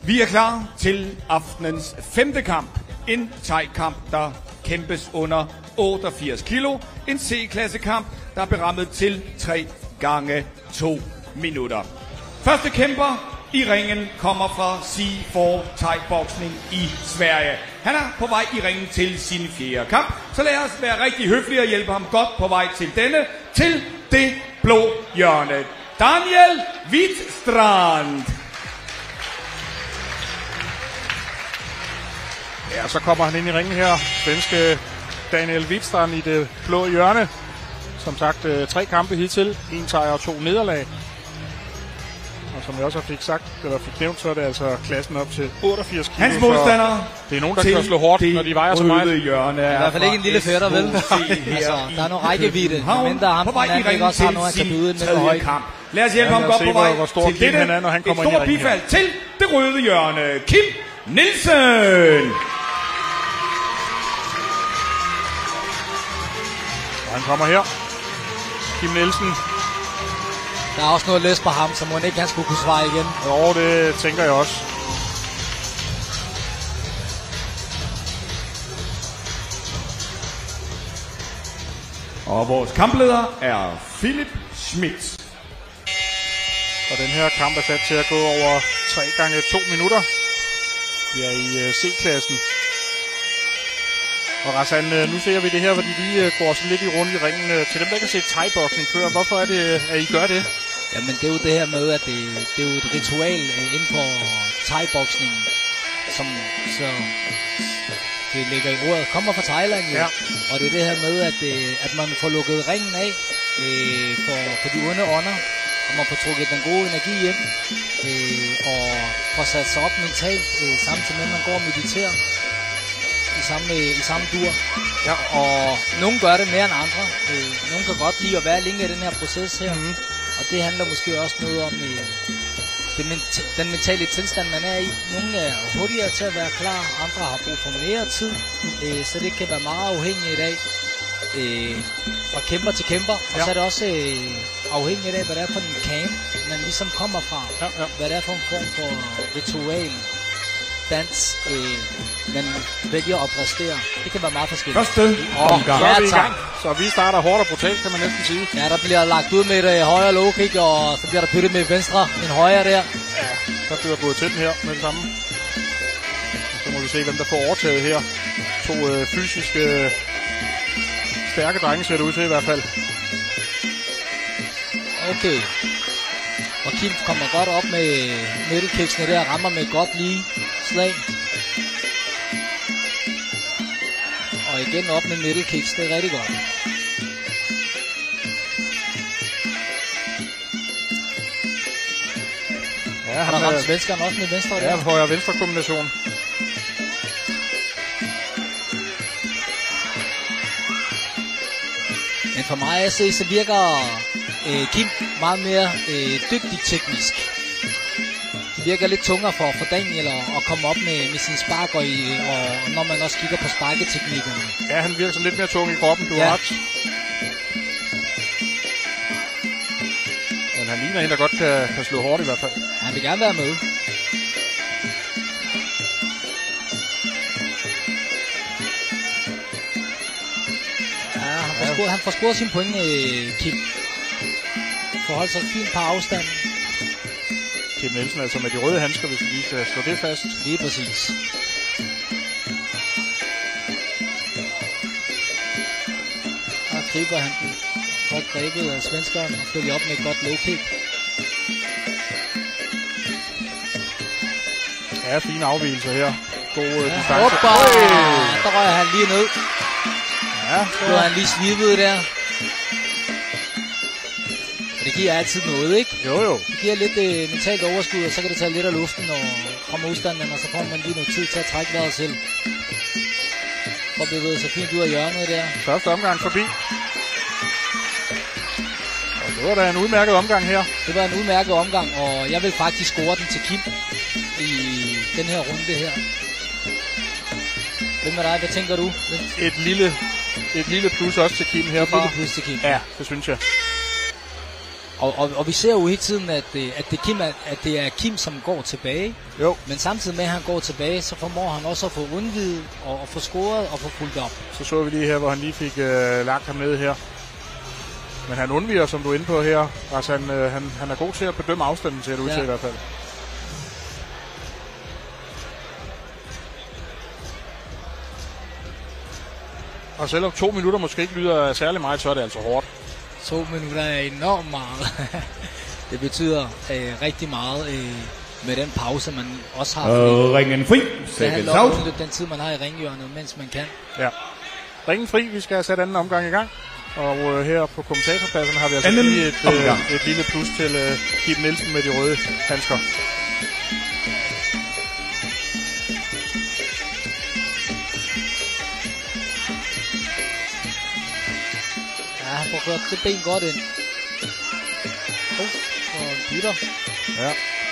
Vi er klar til aftenens 5. kamp. En thai-kamp, der kæmpes under 88 kilo. En C-klassekamp, der er berammet til 3 gange 2 minutter. Første kæmper i ringen kommer fra C4 Thai-boksning i Sverige. Han er på vej i ringen til sin 4. kamp, så lad os være rigtig høflige og hjælpe ham godt på vej til til det blå hjørne. Daniel Hvidstrand. Ja, så kommer han ind i ringen her. Svenske Daniel Hvidstrand i det blå hjørne. Som sagt, 3 kampe hidtil. 1 sejr og 2 nederlag. Og som jeg også fik nævnt, så er det altså klassen op til 88 kilo. Hans modstander. Det er nogen, der kan slå hårdt, når de vejer så meget. Hjørne er i hvert fald ikke en lille fætter, vel? Altså, der er nogle rækkevidde. Men der er ham, den anden også har noget, han kan byde med højt. Lad os hjælpe ham godt på vej til dette. Et stort bifald til det røde hjørne. Kim Nielsen. Og han kommer her. Kim Nielsen. Der er også noget læs på ham, så må ikke han skulle kunne svare igen. Jo, det tænker jeg også. Og vores kampleder er Philip Schmidt. Og den her kamp er sat til at gå over 3 gange 2 minutter. Vi er i C-klassen. Og Razan, nu ser vi det her, hvor de lige går sådan lidt i rundt i ringen. Til dem, der kan se thai-boksning før, hvorfor er det, at I gør det? Jamen, det er jo det her med, at det er jo et ritual inden for thai-boksningen, som så det ligger i ordet, kommer fra Thailand. Ja. Og det er det her med, at man får lukket ringen af for de onde ånder, og man får trukket den gode energi ind, og får sat sig op mentalt, samtidig med, at man går og mediterer i samme dur. Ja. Og nogle gør det mere end andre. Nogle kan godt lide at være længe i den her proces her. Mm-hmm. Og det handler måske også noget om den mentale tilstand, man er i. Nogle er hurtigere til at være klar, andre har brug for mere tid. Så det kan være meget afhængigt af fra kæmper til kæmper. Og så er det også afhængigt af, hvad det er for en camp, man ligesom kommer fra. Ja. Hvad det er for en form for ritual, dans, man vælger at præstere. Det kan være meget forskelligt. Første omgang. Så er vi i gang. Så vi starter hårdt og brutalt, kan man næsten sige. Ja, der bliver lagt ud med et højre low kick, og så bliver der byttet med venstre, en højre der. Ja, der bliver gået til den her med det samme. Og så må vi se, hvem der får overtaget her. 2 fysiske stærke drenge ser det ud til i hvert fald. Okay. Og Kim kommer godt op med middelkiksene der, rammer med godt lige slag. Og igen op med middelkiks, det er rigtig godt. Ja, han har ramt svenskeren også med venstre. Ja, højre venstre kombination. Men for mig at se, så virker Kim meget mere dygtig teknisk. Det virker lidt tungere for Daniel at komme op med sin spark, og når man også kigger på sparketeknikkerne. Ja, han virker sådan lidt mere tung i kroppen, du har ret. Men han ligner en, der godt kan slå hårdt i hvert fald. Han vil gerne være med. Ja, han får scoret sin point, Kim. Forholdt sig fint på afstand. Kim Nielsen altså med de røde handsker, hvis vi lige skal slå det fast. Lige præcis. Og griber han den. Godt grebet af svenskeren og følger op med et godt low kick. Ja, fine afvigelser her. God distance. Der rører han lige ned. Ja, så blev han lige slibet der. Det giver altid noget, ikke? Jo. Det giver lidt mentalt overskud, og så kan det tage lidt af luften fra modstanderen, og så får man lige noget tid til at trække vejret selv. Og bevæge sig fint ud af hjørnet der. Første omgang forbi. Og det var da en udmærket omgang her. Det var en udmærket omgang, og jeg vil faktisk score den til Kim i den her runde her. Hvem er dig? Hvad tænker du? Et lille plus også til Kim her. Et lille plus til Kim. Ja, det synes jeg. Og vi ser jo hele tiden, at det er Kim, som går tilbage. Jo. Men samtidig med, at han går tilbage, så formår han også at få undvidet og få scoret og få fulgt op. Så vi lige her, hvor han lige fik lagt ham ned her. Men han undviger, som du er inde på her. Altså, han er god til at bedømme afstanden til at udse i hvert fald. Og selvom 2 minutter måske ikke lyder særlig meget, så er det altså hårdt. 2 minutter er enormt meget. Det betyder rigtig meget med den pause, man også har. Ringen fri. Det handler om at udnytte den tid, man har i ringhjørnet, mens man kan. Ja. Ringen fri. Vi skal sætte anden omgang i gang. Og her på kommentatorpladsen har vi altså lige et lille plus til Kim Nielsen med de røde handsker. Ja, han får kørt det ben godt ind. Og en bytter. Ja.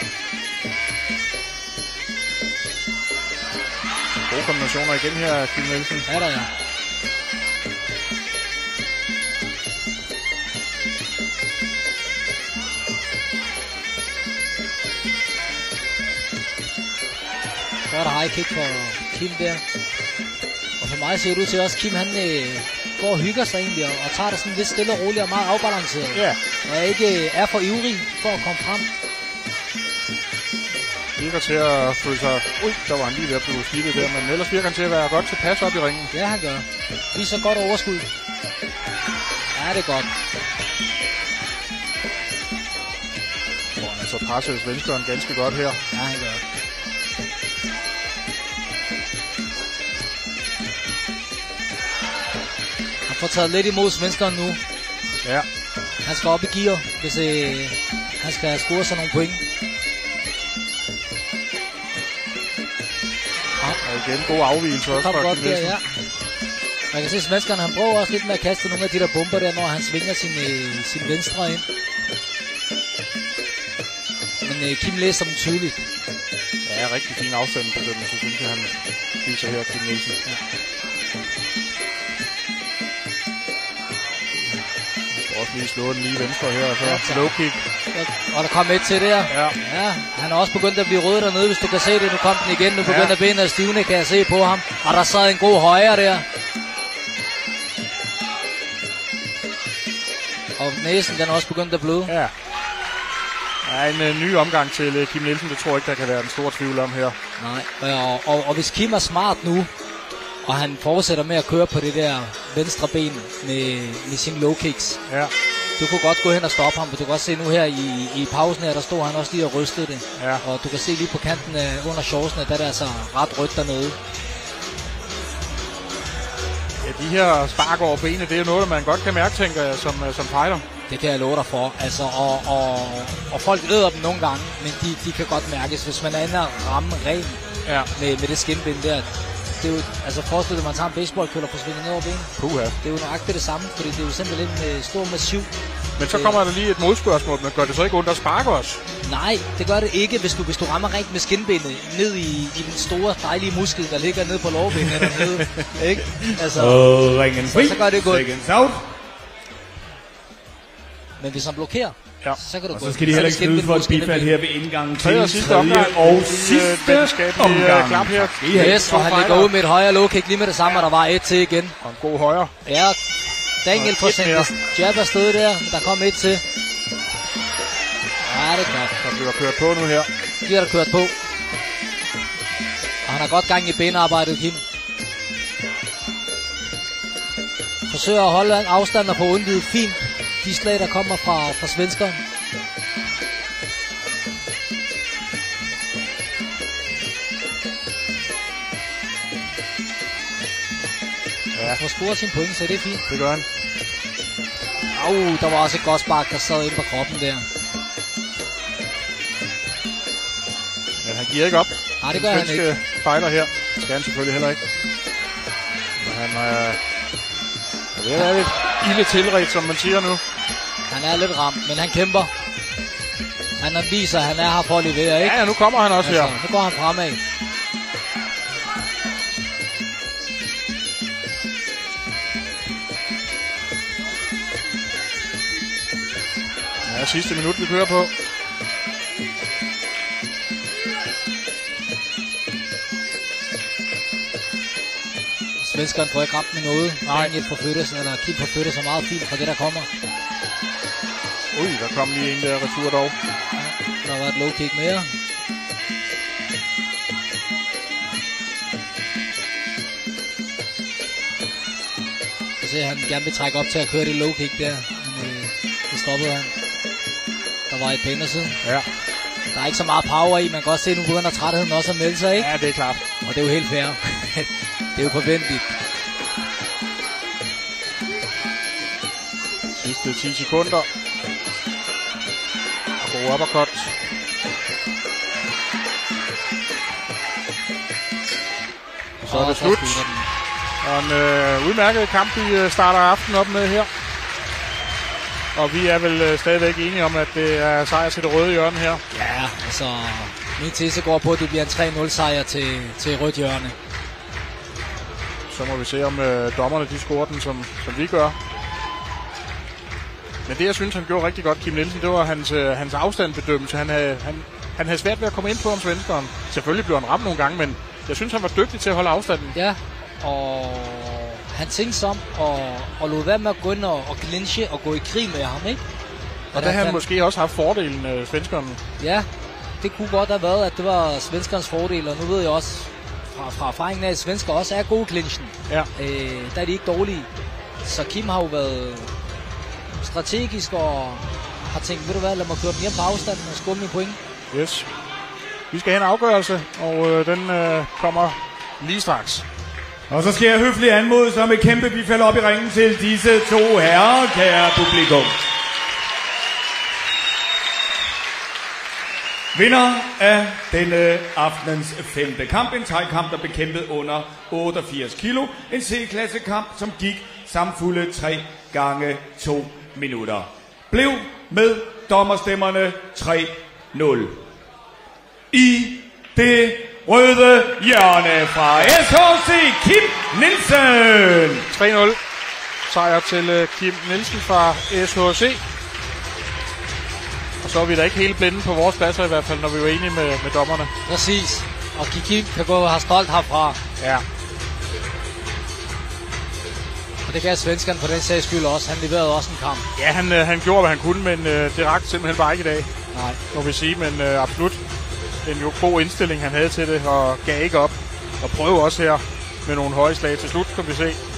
Gode kombinationer igen her, Kim Nielsen. Ja, der er. Godt high kick for Kim der. Og for mig ser det ud til også, Kim han går og hygger sig egentlig, og tager det sådan lidt stille og roligt og meget afbalanceret. Ja. Og ikke er for ivrig for at komme frem. Virker til at føle sig... der var han lige ved at blive slidtet der, men ellers virker han til at være godt tilpas op i ringen. Ja, han gør. Lige så godt overskud. Ja, det er godt. Og han altså presser svenskeren ganske godt her. Ja, han gør. Han får taget lidt imod svenskeren nu. Ja. Han skal op i gear, hvis han skal score sig nogle point. Og igen god afvigelse også fra Kim Nielsen. Ja. Man kan se, at svenskerne han prøver også lidt med at kaste nogle af de der bomber der, når han svinger sin venstre ind. Men Kim læser dem tydeligt. Ja, rigtig fin afstand på den, så synes jeg, han viser her, Kim Nielsen. Ja. Også lige slå den lige venstre her, og så low kick. Og der kom et til der. Ja. Ja, han er også begyndt at blive rød dernede, hvis du kan se det. Nu kom den igen, nu begynder benet at stivne, kan jeg se på ham. Og der sad en god højre der. Og næsen, den er også begyndt at bløde. Ja. Ja, en ny omgang til Kim Nielsen, det tror jeg ikke, der kan være en stor tvivl om her. Nej, og hvis Kim er smart nu, og han fortsætter med at køre på det der venstre ben med sine low kicks. Ja. Du kunne godt gå hen og stoppe ham, men du kan også se nu her i pausen her, der stod han også lige og rystede det. Ja. Og du kan se lige på kanten under shortsene, der er altså ret rødt dernede. Ja, de her spark over benene, det er jo noget, man godt kan mærke, tænker jeg, som fighter. Det kan jeg love dig for. Altså, og folk æder dem nogle gange, men de kan godt mærkes, hvis man er inde og ramme ren med det skinbind der. Det er jo, altså forestil dig, at man tager en baseballkøller på svinget ned over benet. Puha. Det er jo nøjagtigt det samme, fordi det er jo simpelthen en stor massiv. Men så kommer der lige et modspørgsmål, men gør det så ikke ondt at sparke os? Nej, det gør det ikke, hvis du rammer rent med skinbenet ned i den store, dejlige muskel, der ligger nede på lårbenet dernede. Ikke? Altså, ringen fri. Så gør det godt. Out. Men hvis han blokerer, så kan du og gå. Så skal de heller ikke snyde for et bifald her ved indgangen til tredje og sidste omgang. Klap her. Yes, og han ligger ud med et højere low kick lige med det samme, og der var et til igen. Og en god højre. Ja, Daniel får sendt jab afsted der, men der kom et til. Ja, det er klart. Der bliver kørt på nu her. Bliver der kørt på. Og han har godt gang i benarbejdet, Kim. Forsøger at holde en afstand og få undvidet fint de slag, der kommer fra svenskeren. Ja. Han får scoret sin point, så det er fint. Det gør han. Der var også et godt spark, der sad inde på kroppen der. Men han giver ikke op. Nej, det gør han ikke. Fighter her. Det skal han selvfølgelig heller ikke. Men han det er lidt ilde tilret, som man siger nu. Han er lidt ramt, men han kæmper. Han viser, at han er her for at levere, ikke? Ja, nu kommer han også her. Nu går han fremad. Ja, sidste minut, vi kører på. Svenskeren får ikke ramt med noget. Nej. Daniel forflytter sig, eller Kim forflytter sig meget fint fra det, der kommer. Ui, der kom lige en der retur dog. Ja, der var et low kick mere. Jeg ser, at han gerne vil trække op til at køre det low kick der. Men det stoppede han. Der var et pænder siden. Ja. Der er ikke så meget power i. Man kan også se, at nu begynder trætheden også at melde sig, ikke? Ja, det er klart. Og det er jo helt fair. Det er jo forventeligt. Sidste 10 sekunder. Og god uppercut. Og så er det slut. Og en udmærket kamp, vi starter aftenen op med her. Og vi er vel stadigvæk enige om, at det er sejr til det røde hjørne her. Ja, altså min tese går på, at det bliver en 3-0 sejr til rødt hjørne. Så må vi se, om dommerne de scorer den, som vi gør. Men det, jeg synes, han gjorde rigtig godt, Kim Nielsen, det var hans afstandsbedømmelse. Han havde svært ved at komme ind på om svenskeren. Selvfølgelig blev han ramt nogle gange, men jeg synes, han var dygtig til at holde afstanden. Ja, og han tænkte sig om og lod være med at gå ind og clinche og gå i krig med ham, ikke? Og der havde han måske også haft fordelen, svenskeren. Ja, det kunne godt have været, at det var svenskernes fordel, og nu ved jeg også fra erfaringen af, at svensker også er gode clinchen. Ja. Der er de ikke dårlige. Så Kim har jo været strategisk og har tænkt, ved du hvad, lad mig køre dem hjem på afstanden og score mine point. Yes. Vi skal have en afgørelse, og den kommer lige straks. Og så skal jeg høfligt anmode som et kæmpe bifald op i ringen til disse to herrer, kære publikum. Vinder af denne aftenens 5. kamp, en thai-kamp, der blev kæmpet under 88 kilo. En C-klasse-kamp, som gik samfulde 3 gange 2 minutter. Blev med dommerstemmerne 3-0. I det røde hjørne fra SHC, Kim Nielsen. 3-0 sejr til Kim Nielsen fra SHC. Og så er vi da ikke helt blinde på vores pladser i hvert fald, når vi er enige med dommerne. Præcis. Og Kim kan gå og have stolt herfra. Ja. Og det kan svenskerne på den sags skyld også. Han leverede også en kamp. Ja, han gjorde, hvad han kunne, men det rakte simpelthen bare ikke i dag. Nej. Må vi sige, men absolut en jo god indstilling, han havde til det, og gav ikke op. Og prøve også her med nogle høje slag til slut, kan vi se.